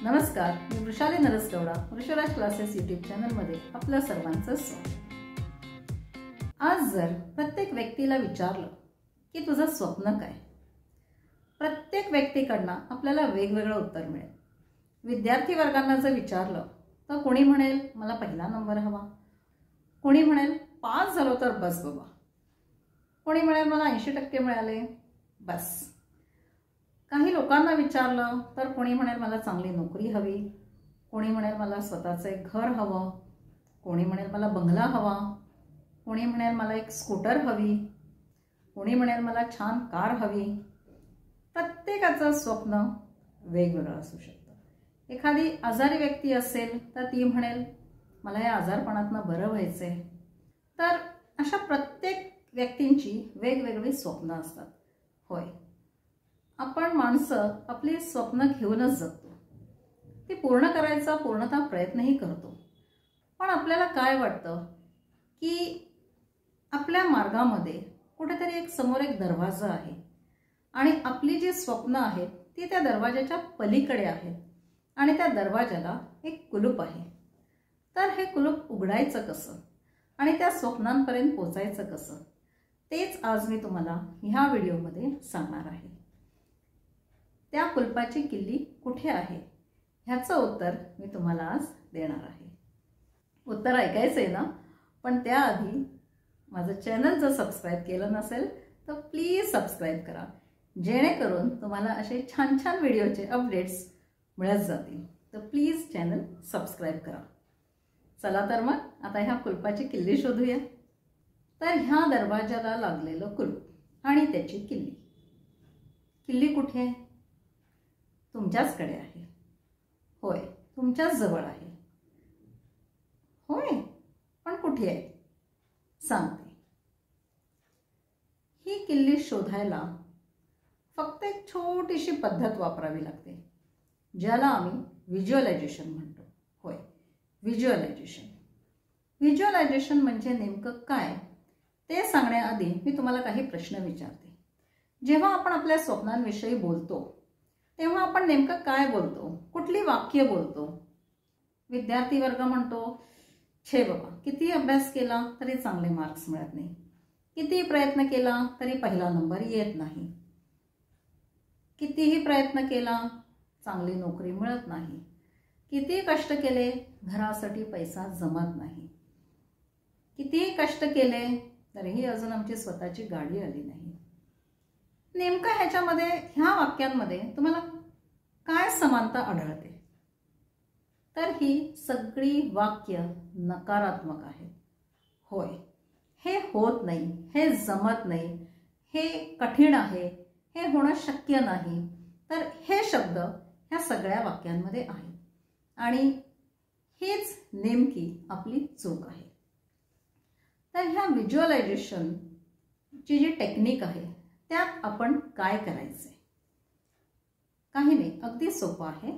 नमस्कार, मी Vrushali Narasgouda Vrushraj classes YouTube चॅनलमध्ये आपल्या सर्वांचं स्वागत। आज जर प्रत्येक व्यक्तीला विचारलं की तुझं स्वप्न काय, प्रत्येक व्यक्तीकडनं आपल्याला वेगवेगळं उत्तर मिळेल। विद्यार्थी वर्गांना जर विचारलं तर कोणी म्हणेल मला पहिला नंबर हवा, कोणी म्हणेल पास झालो तर बस बाबा, कोणी म्हणेल मला 80% मिळाले बस। काही लोकांना विचारलं तर कोणी म्हणेल मला चांगली नोकरी हवी, कोणी म्हणेल मला स्वतःचं एक घर हवं, कोणी म्हणेल मला बंगला हवा, कोणी म्हणेल मला एक स्कूटर हवी, कोणी म्हणेल मला छान कार हवी। प्रत्येकाचं स्वप्न वेगवेगळं असू शकतं। एखादी आजारी व्यक्ती असेल तर ती म्हणेल मला या आजारपणातनं बरं व्हायचंय। तर अशा प्रत्येक व्यक्तींची वेगवेगळी स्वप्न असतात। होय, आपण माणसं आपली स्वप्न घेऊनच जगतो, ती पूर्ण करायचा पूर्णतः प्रयत्नही करतो। पण आपल्याला काय वाटतं की आपल्या मार्गामध्ये कुठेतरी एक समोर एक दरवाजा आहे आणि आपली जी स्वप्न आहेत ती त्या दरवाजाच्या पलीकडे आहेत आणि त्या दरवाजाला एक कुलूप आहे। तर हे कुलूप उघडायचं कसं आणि त्या स्वप्नांपर्यंत पोहोचायचं कसं, तेच आज मी तुम्हाला ह्या व्हिडिओमध्ये सांगणार आहे। त्या कुलपाची किल्ली कुठे आहे ह्याचं उत्तर मी तुम्हाला आज देणार आहे। उत्तर ऐकायचंय ना? पण त्याआधी माझं चॅनल जर सबस्क्राइब केलं नसेल तर प्लीज सबस्क्राइब करा, जेणेकरून तुम्हाला असे छान छान व्हिडिओचे अपडेट्स मिळत जातील। तर प्लीज चॅनल सबस्क्राइब करा। चला तर मग आता ह्या कुलपाची किल्ली शोधूया। तर ह्या दरवाजाला लागलेलं कुलूप आणि त्याची किल्ली, किल्ली कुठे आहे? तुमच्याचकडे आहे। होय, तुमच्याच जवळ आहे। होय, पण कुठे आहे सांगते। ही किल्ली शोधायला फक्त एक छोटीशी पद्धत वापरावी लागते, ज्याला आम्ही व्हिज्युअलायझेशन म्हणतो। होय, व्हिज्युअलायझेशन। व्हिज्युअलायझेशन म्हणजे नेमकं काय ते सांगण्याआधी मी तुम्हाला काही प्रश्न विचारते। जेव्हा आपण आपल्या स्वप्नांविषयी बोलतो तेव्हा आपण नेमकं काय बोलतो, कुठली वाक्य बोलतो? विद्यार्थी वर्ग म्हणतो छे बाबा, किती अभ्यास केला तरी चांगले मार्क्स मिळत नाही, किती प्रयत्न केला तरी पहिला नंबर येत नाही, कितीही प्रयत्न केला चांगली नोकरी मिळत नाही, किती कष्ट केले घरासाठी पैसा जमत नाही, कितीही कष्ट केले तरीही अजून आमची स्वतःची गाडी आली नाही। नेमकं ह्याच्यामध्ये ह्या वाक्यांमध्ये तुम्हाला काय समानता आढळते? तर ही सगळी वाक्य नकारात्मक आहेत। होय, हे होत नाही, हे जमत नाही, हे कठीण आहे, हे होणं शक्य नाही। तर हे शब्द ह्या सगळ्या वाक्यांमध्ये आहेत आणि हीच नेमकी आपली चूक आहे। तर ह्या व्हिज्युअलायझेशनची जी टेक्निक आहे त्यात आपण काय करायचे? काही नाही, अगदी सोपं आहे।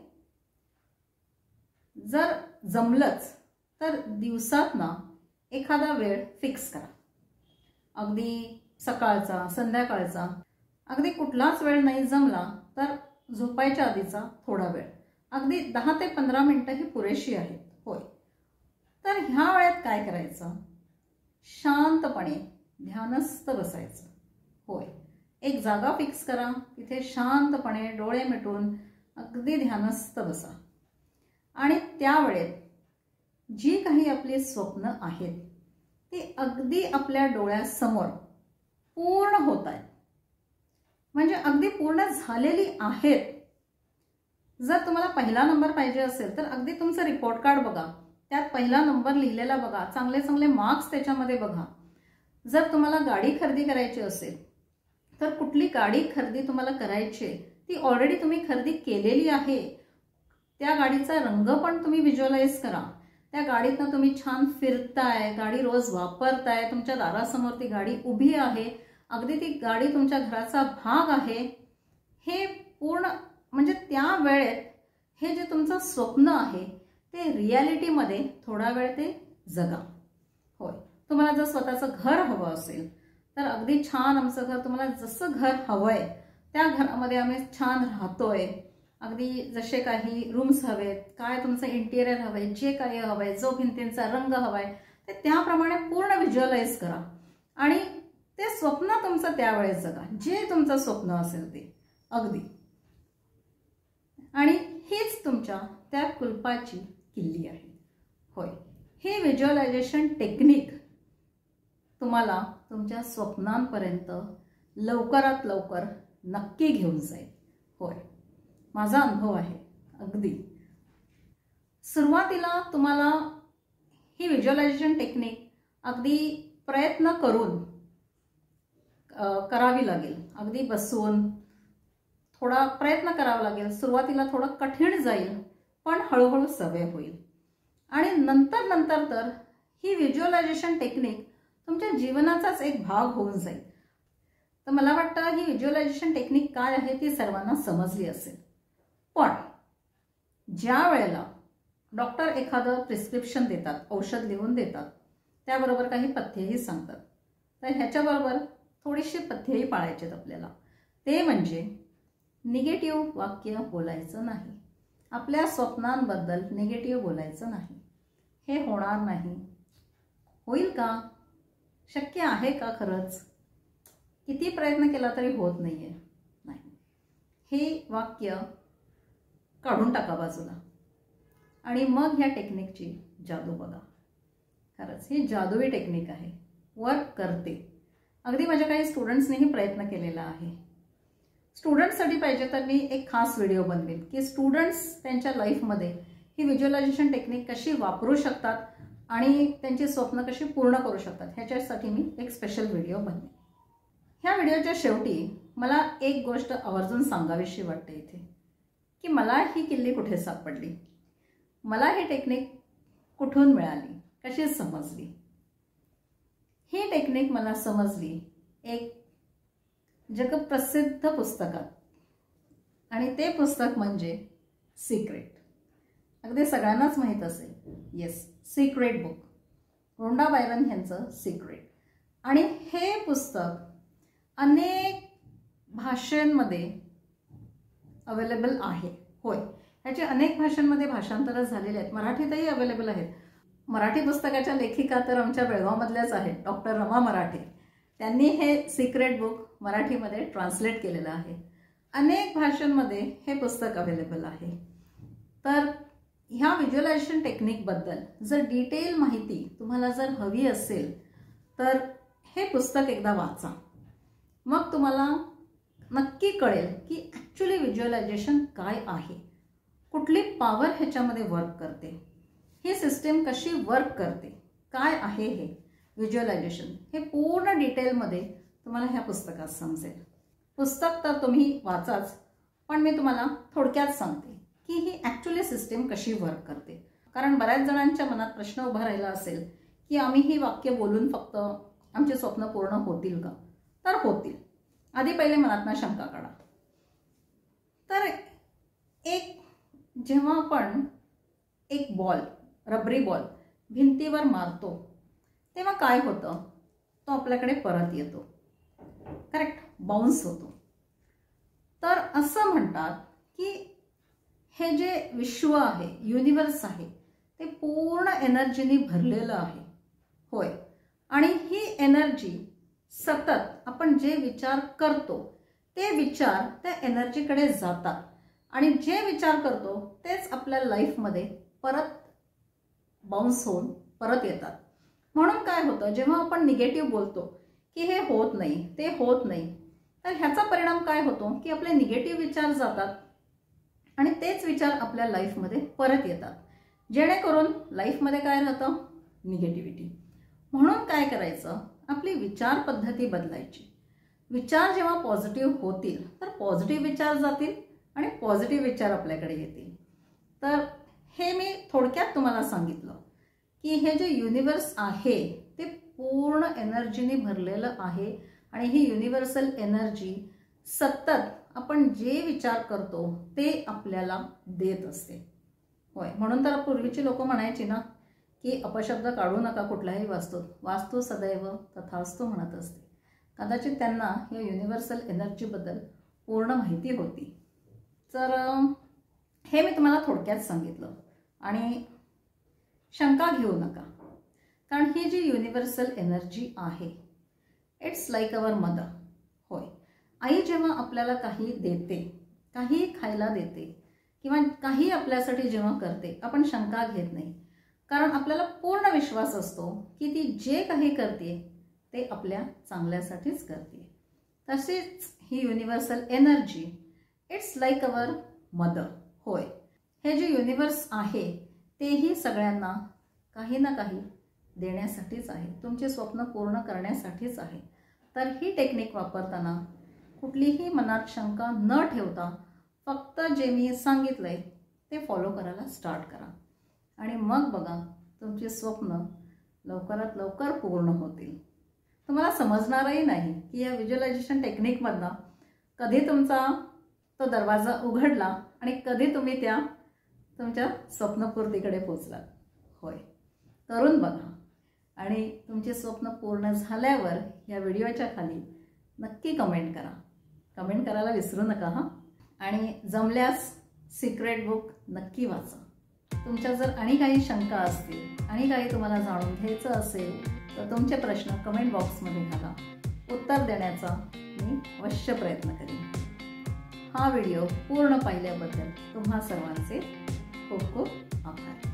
जर जमलंच तर दिवसातना एखादा वेळ फिक्स करा, अगदी सकाळचा, संध्याकाळचा, अगदी कुठलाच वेळ नाही जमला तर झोपायच्या आधीचा थोडा वेळ, अगदी 10 ते 15 मिनिटं ही पुरेशी आहेत। होय, तर ह्या वेळेत काय करायचं? शांतपणे ध्यानस्थ बसायचं। होय, एक जागा फिक्स करा, तिथे शांतपणे डोळे मिटून अगदी ध्यानस्थ बसा आणि त्यावेळेत जी काही आपली स्वप्न आहेत ती अगदी आपल्या डोळ्यासमोर पूर्ण होत आहेत, म्हणजे अगदी पूर्ण झालेली आहेत। जर तुम्हाला पहिला नंबर पाहिजे असेल तर अगदी तुमचं रिपोर्ट कार्ड बघा, त्यात पहिला नंबर लिहिलेला बघा, चांगले चांगले मार्क्स त्याच्यामध्ये बघा। जर तुम्हाला गाडी खरेदी करायची असेल तर कुठली गाडी खरेदी तुम्हाला करायची ती ऑलरेडी तुम्ही खरेदी केलेली आहे, त्या गाडीचा रंग पण तुम्ही व्हिज्युअलाइज करा। त्या गाडीतनं तुम्ही छान फिरताय, गाडी रोज वापरताय, तुमच्या दारासमोर ती गाडी उभी आहे, अगदी ती गाडी तुमच्या घराचा भाग आहे। हे पूर्ण म्हणजे त्या वेळेत हे जे तुमचं स्वप्न आहे ते रियालिटीमध्ये थोडा वेळ ते जगा। होय, तुम्हाला जर स्वतःचं घर हवं असेल तर अगदी छान आमचं घर, तुम्हाला जसं घर हवंय त्या घरामध्ये आम्ही छान राहतोय, अगदी जसे काही रूम्स हवेत, काय तुमचं इंटिरियर हवंय, जे काही हवंय, जो भिंतींचा रंग हवाय ते त्याप्रमाणे पूर्ण व्हिज्युअलाइज करा आणि ते स्वप्न तुमचं त्यावेळेस जगा, जे तुमचं स्वप्न असेल ते अगदी. आणि हीच तुमच्या त्या कुलपाची किल्ली आहे. होय, हे व्हिज्युअलायझेशन टेक्निक तुम्हाला तुमच्या स्वप्नांपर्यंत लवकरात लवकर नक्की घेऊन जाईल. होय, माझा अनुभव आहे. अगदी सुरुवातीला तुम्हाला ही व्हिज्युअलायझेशन टेक्निक अगदी प्रयत्न करून करावी लागेल. अगदी बसून थोडा प्रयत्न करावा लागेल. सुरुवातीला थोडं कठीण जाईल, पण हळूहळू सवय होईल. आणि नंतर नंतर तर ही व्हिज्युअलायझेशन टेक्निक तुमच्या जीवनाचाच एक भाग होऊन जाईल. तर मला वाटतं ही व्हिज्युअलायझेशन टेक्निक काय आहे ती सर्वांना समजली असेल. पण ज्या वेळेला डॉक्टर एखादं प्रिस्क्रिप्शन देतात, औषध लिहून देतात, त्याबरोबर काही पथ्येही सांगतात, तर ह्याच्याबरोबर थोडीशी पथ्येही पाळायची आहेत आपल्याला. ते म्हणजे निगेटिव्ह वाक्य बोलायचं नाही. आपल्या स्वप्नांबद्दल निगेटिव्ह बोलायचं नाही. हे होणार नाही. होईल का? शक्य आहे का खरंच? किती प्रयत्न केला तरी होत नाहीये. नाही, हे वाक्य काढून टाका बाजूला आणि मग ह्या टेक्निकची जादू बघा. खरंच ही जादुई टेक्निक आहे, वर्क करते. अगदी माझ्या काही स्टुडंट्सनेही प्रयत्न केलेला आहे. स्टुडंट्ससाठी पाहिजे तर मी एक खास व्हिडिओ बनवेन की स्टुडंट्स त्यांच्या लाईफमध्ये ही व्हिज्युअलायझेशन टेक्निक कशी वापरू शकतात आणि त्यांची स्वप्न कशी पूर्ण करू शकतात, ह्याच्यासाठी मी एक स्पेशल व्हिडिओ बनवेन. ह्या व्हिडिओच्या शेवटी मला एक गोष्ट आवर्जून सांगावीशी वाटते इथे, की मला ही किल्ली कुठे सापडली, मला ही टेक्निक कुठून मिळाली, कशी समजली. ही टेक्निक मला समजली एक जगप्रसिद्ध पुस्तकात, आणि ते पुस्तक म्हणजे सिक्रेट. अगदी सगळ्यांनाच माहीत असेल. Yes, secret book, Rhonda Byrne यांचं सिक्रेट. आणि हे पुस्तक अनेक भाषांमध्ये अवेलेबल आहे. होय, ह्याचे अनेक भाषांमध्ये भाषांतर झालेले आहेत, मराठीतही अवेलेबल आहेत. मराठी पुस्तकाच्या लेखिका तर आमच्या बेळगावमधल्याच आहेत, डॉक्टर रमा मराठे. त्यांनी हे सिक्रेट बुक मराठीमध्ये ट्रान्सलेट केलेलं आहे. अनेक भाषांमध्ये हे पुस्तक अवेलेबल आहे. तर ह्या व्हिज्युअलायझेशन टेक्निकबद्दल जर डिटेल माहिती तुम्हाला जर हवी असेल तर हे पुस्तक एकदा वाचा. मग तुम्हाला नक्की कळेल की ॲक्च्युली व्हिज्युअलायझेशन काय आहे, कुठली पॉवर ह्याच्यामध्ये वर्क करते, ही सिस्टीम कशी वर्क करते, काय आहे हे व्हिज्युअलायझेशन, हे पूर्ण डिटेलमध्ये तुम्हाला ह्या पुस्तकात समजेल. पुस्तक तर तुम्ही वाचाच, पण मी तुम्हाला थोडक्यात सांगते की ही ॲक्च्युली सिस्टीम कशी वर्क करते. कारण बऱ्याच जणांच्या मनात प्रश्न उभा राहिला असेल की आम्ही ही वाक्य बोलून फक्त आमचे स्वप्न पूर्ण होतील का? तर होतील. आधी पहिले मनातनं शंका काढा. तर एक जेव्हा आपण एक बॉल, रबरी बॉल भिंतीवर मारतो तेव्हा काय होतं, तो आपल्याकडे परत येतो. करेक्ट, बाउन्स होतो. तर असं म्हणतात की हे जे विश्व आहे, युनिवर्स आहे, ते पूर्ण एनर्जीने भरलेलं आहे. होय, आणि ही एनर्जी सतत आपण जे विचार करतो ते विचार त्या एनर्जीकडे जातात आणि जे विचार करतो तेच आपल्या लाईफमध्ये परत बाउन्स होऊन परत येतात. म्हणून काय होतं, जेव्हा आपण निगेटिव्ह बोलतो की हे होत नाही, ते होत नाही, तर ह्याचा परिणाम काय होतो की आपले निगेटिव्ह विचार जातात आणि तेच विचार आपल्या लाईफमध्ये परत येतात, जेणेकरून लाईफमध्ये काय राहतं, निगेटिव्हिटी. म्हणून काय करायचं, आपली विचार पद्धती बदलायची. विचार जेव्हा पॉझिटिव्ह होतील तर पॉझिटिव्ह विचार जातील आणि पॉझिटिव्ह विचार आपल्याकडे येतील. तर हे मी थोडक्यात तुम्हाला सांगितलं की हे जे युनिवर्स आहे ते पूर्ण एनर्जीने भरलेलं आहे आणि ही युनिव्हर्सल एनर्जी सतत आपण जे विचार करतो ते आपल्याला देत असते. होय, म्हणून तर पूर्वीची लोक म्हणायची ना की अपशब्द काढू नका कुठल्याही वास्तूत, वास्तू सदैव तथास्तु म्हणत असते. कदाचित त्यांना या युनिव्हर्सल एनर्जीबद्दल पूर्ण माहिती होती. तर हे मी तुम्हाला थोडक्यात सांगितलं. आणि शंका घेऊ नका, कारण ही जी युनिव्हर्सल एनर्जी आहे, इट्स लाईक अवर मदर. होय, आई जेव्हा आपल्याला काही देते, काही खायला देते किंवा काही आपल्यासाठी जेव्हा करते, आपण शंका घेत नाही, कारण आपल्याला पूर्ण विश्वास असतो की ती जे काही करते ते आपल्या चांगल्यासाठीच करते. तसेच ही universal energy it's like our mother. होय, हे जे युनिव्हर्स आहे तेही सगळ्यांना काही ना काही देण्यासाठीच आहे, तुमचे स्वप्न पूर्ण करण्यासाठीच आहे. तर ही टेक्निक वापरताना कुठलीही मनात शंका न ठेवता फक्त जे मी सांगितलंय ते फॉलो करायला स्टार्ट करा आणि मग बघा तुमचे स्वप्न लवकरात लवकर पूर्ण होतील. तुम्हाला समजणारही नाही की या व्हिज्युअलायझेशन टेक्निकमधनं कधी तुमचा तो दरवाजा उघडला आणि कधी तुम्ही त्या तुमच्या स्वप्नपूर्तीकडे पोचलात. होय, करून बघा आणि तुमचे स्वप्न पूर्ण झाल्यावर या व्हिडिओच्या खाली नक्की कमेंट करा. कमेंट करायला विसरू नका हां. आणि जमल्यास सिक्रेट बुक नक्की वाचा. तुमच्या जर आणि काही शंका असतील आणि काही तुम्हाला जाणून घ्यायचं असेल तर तुमचे प्रश्न कमेंट बॉक्समध्ये घाला. उत्तर देण्याचा मी अवश्य प्रयत्न करेन. हा व्हिडिओ पूर्ण पाहिल्याबद्दल तुम्हा सर्वांचे खूप खूप आभार.